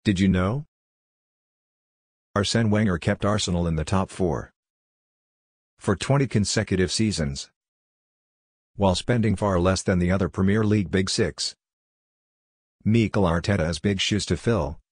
Did you know? Arsene Wenger kept Arsenal in the top four for 20 consecutive seasons, while spending far less than the other Premier League Big Six. Mikel Arteta has big shoes to fill,